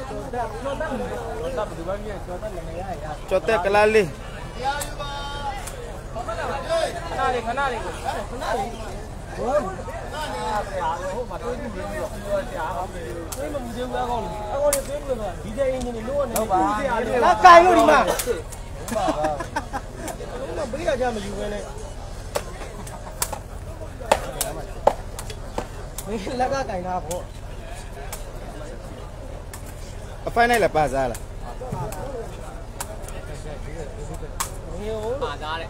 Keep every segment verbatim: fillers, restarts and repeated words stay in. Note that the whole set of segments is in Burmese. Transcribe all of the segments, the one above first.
cho tết cái lá li lá cay luôn đi mà bây giờ ra mà dùng cái này lá cá cay nào bộ phải này là ba giá là ba giá đấy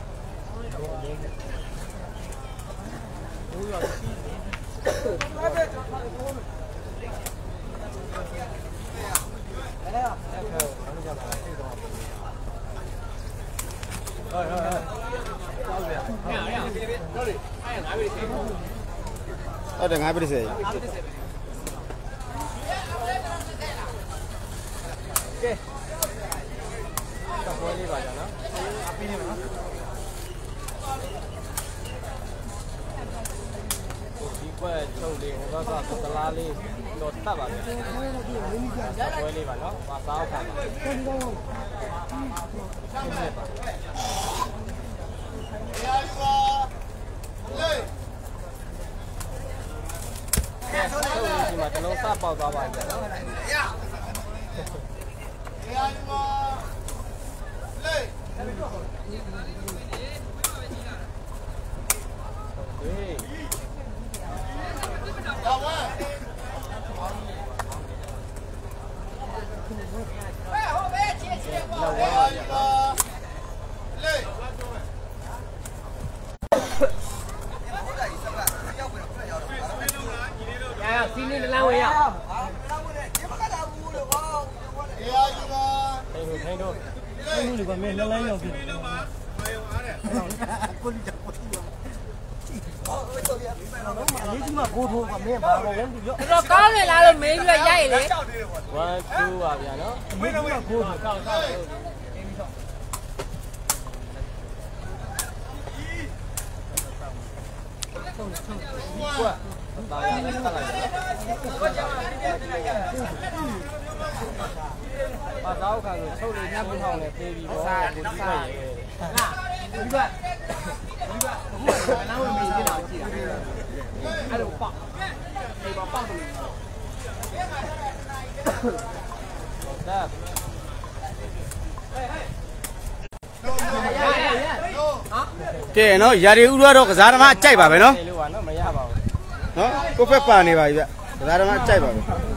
ở đây ngay bên đây okay tập quay đi vào nó api này nó đi qua châu đi nó ra từ lá đi lột tắp vào quay đi vào nó và sao cả nhưng mà nó sắp bao bao vậy xin đi lao vậy à? Thay thôi, thay thôi. Thay thôi thì còn mình nó lấy nhiều kìa. Rồi có này là mình là dây đấy. One two à vậy nó. Mình nó là cô. Qua. Bà giáo cả người sâu lên năm hồng này phê bị bỏ xa đến xa là đúng vậy đúng vậy đúng rồi nó mình thế nào chị ạ ai được bọc thì bọc bọc đó cái nó giờ đi uống đâu cái giá mà chạy vào vậy nó nó có phép pa này vậy giá mà chạy vào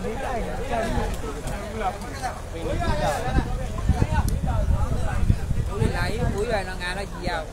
lấy mũi rồi nó ngã nó gì vào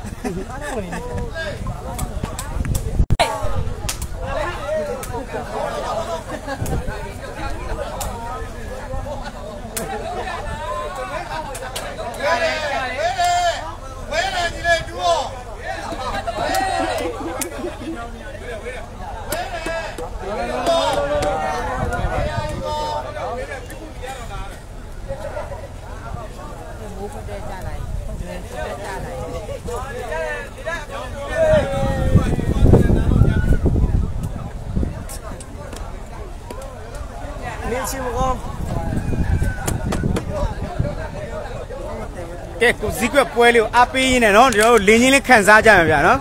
cái cục gì cũng quay liu api này nó rồi liên nhiên lên khán giả chơi mà nó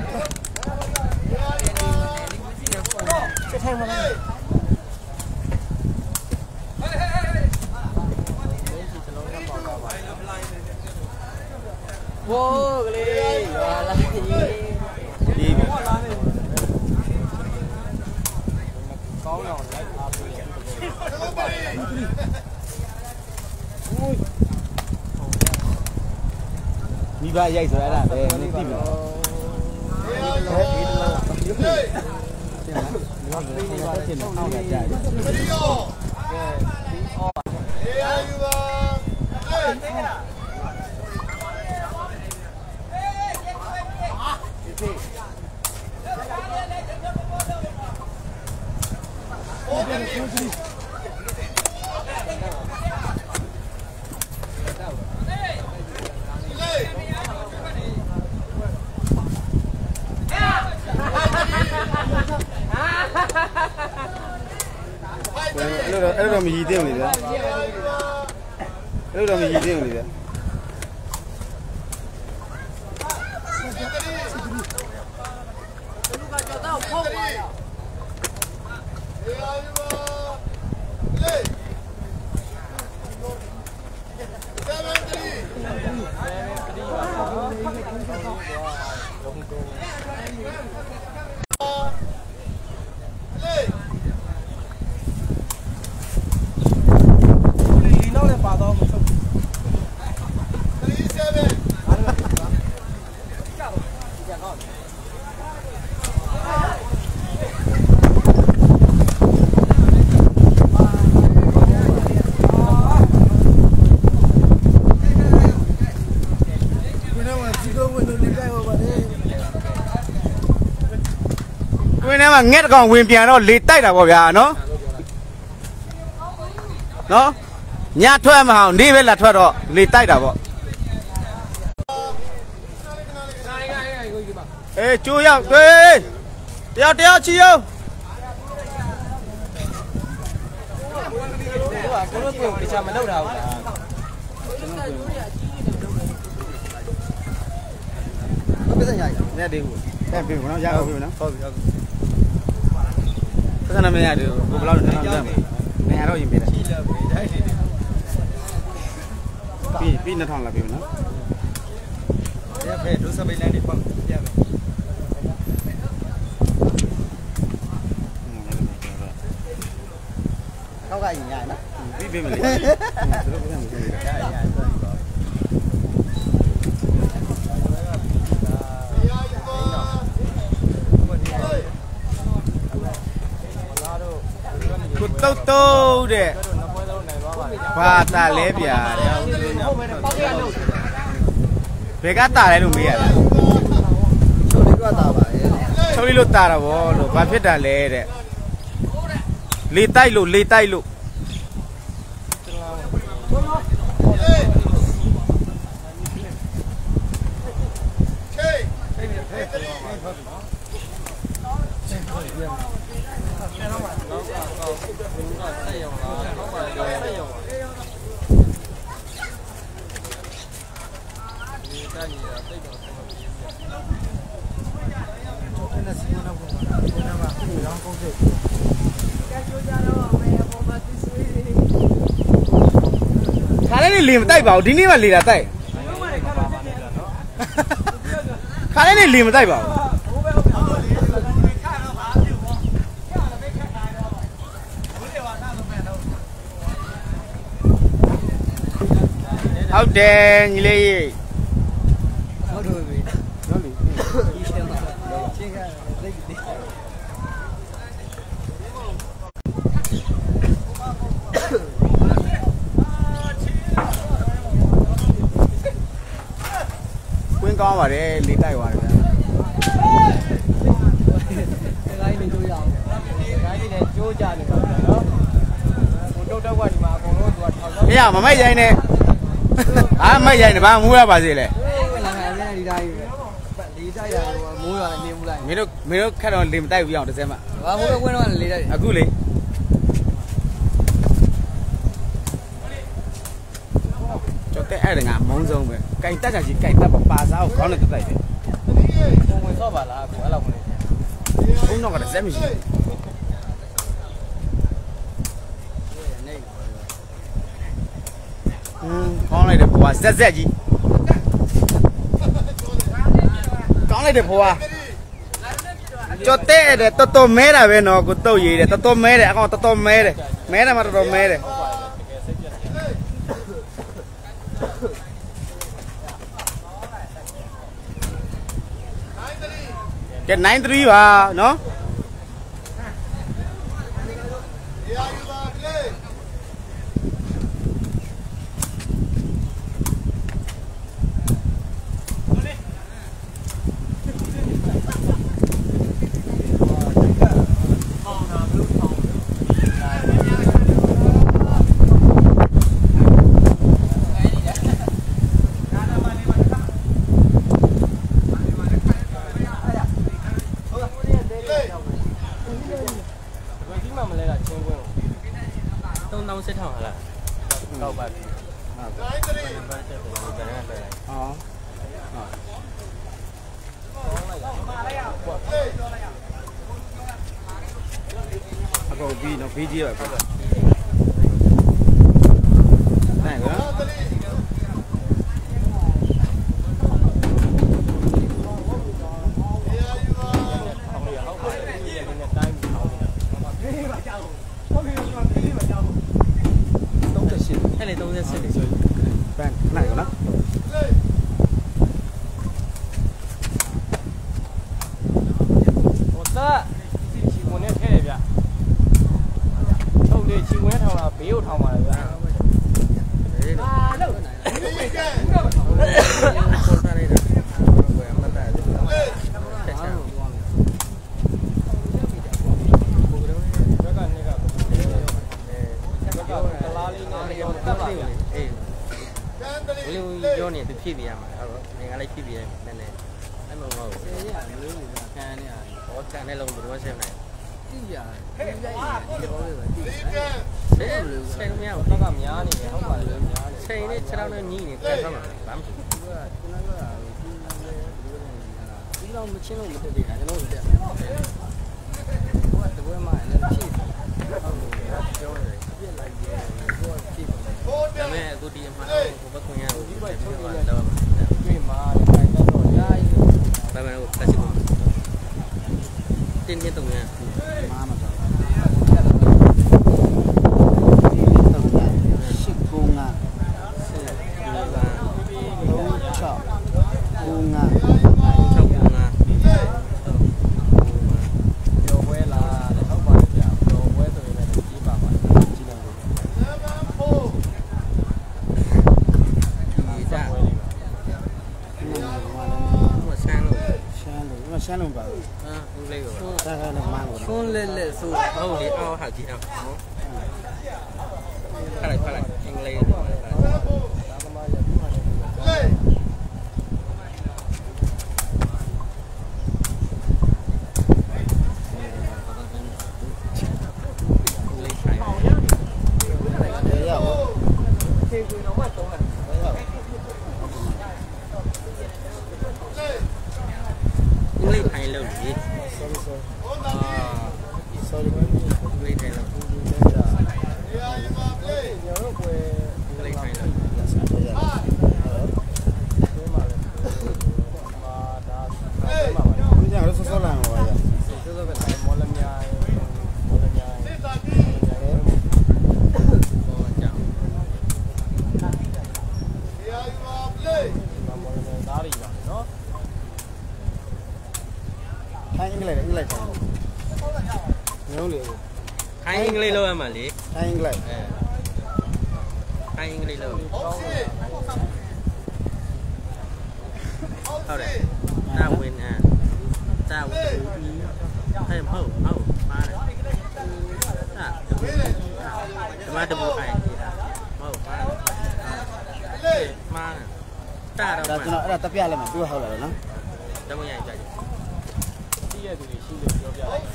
vô cái đi là đi có nào lấy đi ba giây rồi là để mình tìm အဲ့လိုမရည်သေးဘူးလေဗျာအဲ့လိုမရည်သေးဘူးလေဗျာဝင်းထဲမှာငှက်ကောင်ဝင်ပြန်တော့လေတိုက်တာပေါ့ဗျာနော်နော်ညထွက်မအောင်နေပဲလာထွက်တော့လေတိုက်တာပေါ့အေးကျိုးရောက်တွေ့တယောက်တယောက်ချီအောင်ကိုတို့ကိုတခြားမလုပ်တာဘူးလားပြဿနာရနေတယ်ဘူးအဲ့ပြီနော်ရအောင်ပြီနော်ဟုတ်ပြီဟုတ်ပြီသက္ကနာမရတယ်ဘယ်လောက်လဲနှစ်ထောင်လဲနေရတော့ရင်ပြတယ်ပြီပြီနှစ်ထောင်လာပြီနော်ရဖဲဒုစပိလန်ဒီပေါ့ပြမယ်ထောက်ကရင်ရနော်ပြီပြီမလေးသူတို့ပြန်ပြီရရရကုတ်တုတ်တုတ်တဲ့ဘာတာလဲဗျာဘယ်ကတာလဲလို့မေးရလားချုပ်လေးကတာပါရဲ့ချုပ်လေးလို့တာတာဗောလို့ဘာဖြစ်တာလဲတဲ့လေတိုက်လို့လေတိုက်လို့ခါလေးနေလေမတိုက်ပါဘူးဒီနေ့မှလေတာတိုက်ခါလေးနေလေမတိုက်ပါဘူးဟုတ်တယ်ညီလေးရေဟုတ်တယ်ပြီဟုတ်ပြီဒီရှင်းပါချင်းကလက်ကြည့်ကွင်းကောင်းပါတယ်လေတိုက်သွားတယ်ဗျာဒီတိုင်းနေကြိုးရအောင်ဒီတိုင်းနေကြိုးကြနေပါနော်ဟိုတုတ်တော့ကဒီမှာအကုန်လုံးသူကထောက်တော့မရမမိုက်ရိုင်းနဲ့အာမိုက်ရိုင်းနဲ့ဘာမူးရပါစေလဲလာလာနေဒီတိုင်းဒီတိုင်းရမိုးရနေမူလိုက်မင်းတို့မင်းတို့ခက်တော့လေမတိုက်ဘူးအောင်တစ်စက်မှဘာမိုးပဲဝင်တော့လေတိုက်အခုလေကျော်တဲ့အဲ့ဒါငါမုံဆုံးပဲကြိုင်တက်ချာကြီးကြိုင်တက်ပါပါစားကိုခေါင်းနဲ့တက်တိုက်တယ်ပုံဝင်ဆော့ပါလားကိုအဲ့လောက်မလေးဘုံတော့ကစက်မရှိอืมကောင်းလိုက်တယ်ဘွာဇက်ဇက်ကြီးကောင်းလိုက်တယ်ဘွာကျော်တဲ့တဲ့တော်တော်မဲတာပဲနော်ကိုတုတ်ရည်တယ်တော်တော်မဲတယ်အကောင်တော်တော်မဲတယ်မဲတယ်မှာတော်တော်မဲတယ်ကဲ nine three ပါနော်သုံးသောင်းစစ်ထောင်ဟလားတော့ပါပြီဟုတ်ကဲ့ဘယ်နံပါတ်ဆက်တယ်ဘယ်နံပါတ်လဲဟောအခုဘီနော်ဘီကြီးပဲပေါ့နိုင်ကောအဲ့လေသုံးဆက်လေပန်းနိုင်ကောနော်ဟိုသားချီဝင်နဲ့ထဲတယ်ဗျထုတ်လေချီဝင်ထောင်လာဘေးကိုထောင်ပါလေဗျာအာလို့ပေါ်စားနေတာဘယ်မှာတာလဲဆက်ချာလူရောနေသူဖြည့်ပြရမှာအဲ့တော့ငါလည်းဖြည့်ပြရမယ်နည်းနည်းအဲ့မဟုတ်ဘူးဆယ်ရက်မျိုးလူကခံနေရတယ်ဟောခံတဲ့လုံးဘယ်တော့ဆက်နိုင်ကြည့်ရတယ်ကြည့်လိုက်ရင်ပြောလို့ပဲကြည့်တယ်ဆယ်ဆယ်မရဘူးတော့ကများနေတယ်ဟုတ်ပါလေများနေဆယ်နဲ့ခြေထောက်နဲ့ညီးနေပြန်သွားမှာဘာမှမဖြစ်ဘူးကကျွန်တော်ကဒီလောက်မချင်းလို့မတက်သေးတာကျွန်တော်တို့တက်တယ်ဟိုကတပွဲမှာလည်းဖြည့်ဟုတ်တယ်ပြောတယ်ပြည့်လိုက်တယ်ဟိုကဖြည့်တယ်ဒါမဲ့အခုဒီအမှန်ဟိုဘက်ခွင့်ရဘူးဒီဘက်ချုပ်နေတော့တွေ့မှာခိုင်တော့ရာကြီးဘာမှမဟုတ်တက်ချင်ဘူးတင်းတင်းတုံးရမာမတော့ရှိကူငါရှိကူငါချောကူငါချောကူငါပြောဝဲလာတဲ့ဟုတ်ပါရဲ့ပြောဝဲဆိုရင်လည်းကြီးပါပါကြီးတယ်ရှမ်းလုံးပါအာအင်္ဂလိပ်ကိုတာကလည်းမန်းကိုဆွန်းလက်လက်ဆိုဟုတ်လေအော်ဟာကြည့်အောင်ခလိုက်ခလိုက်အင်္ဂလိပ်ကိုသာသမားရပြီးမှလည်းလေးထိုင်လို့လေ sorry sorry အာ sorry လေးထိုင်လို့ညောတော့ပွဲလေးထိုင်လို့အာဒီမှာလေမာဒါမှာပါညောတော့ဆောဆောလာမှာပါရဆောဆောကတိုင်မော်လမြိုင်မော်လမြိုင်စစ်တာပြီဘောကြောင်ဒီအယူပါလေမော်လမြိုင်သားရီပါနော်ခိုင်းအင်္ဂလိပ်အင်္ဂလိပ်ခိုင်းမျိုးလေခိုင်းအင်္ဂလိပ်လောက်ရမှာလေခိုင်းအင်္ဂလိပ်အဲခိုင်းအင်္ဂလိပ်လောက်ဟုတ်တယ်တာဝင်อ่ะတာဝင်ဟဲ့မဟုတ်ဟုတ်ပါတယ်တာဒီမှာတပူခိုင်းမဟုတ်ပါတယ်မာတာတော့ဒါကျွန်တော်အဲ့ဒါတပြလိုက်မယ်ပြောဟုတ်လားနော်တမရကြကြရှိရသူတွေရှိလို့ပြောပြလိုက်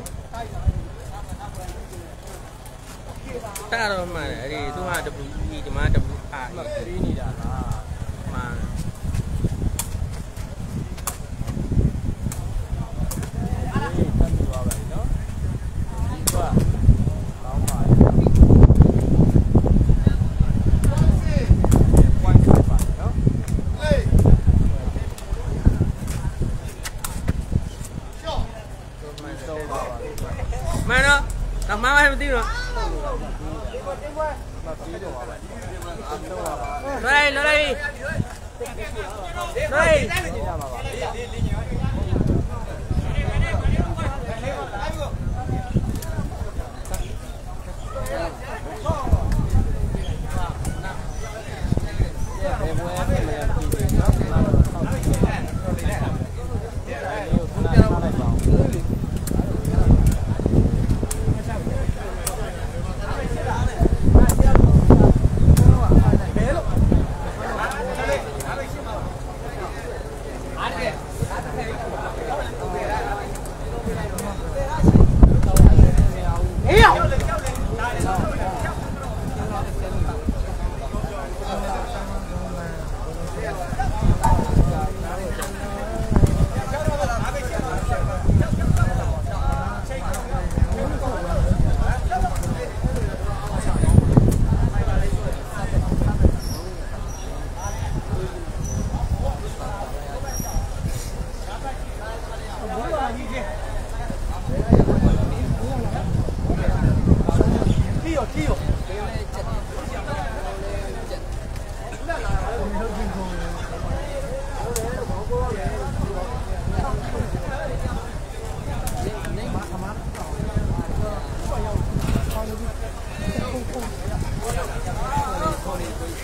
တာတော့မှအဲ့ဒီသူကတပူကြီးဒီမှာတပူအားပြီးနေတာလားမှန်ဒီတမ်းပြောပါလေနော်ဒီကလောင်းပါမနော်တမမမသိဘူးနော်来来来，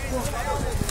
။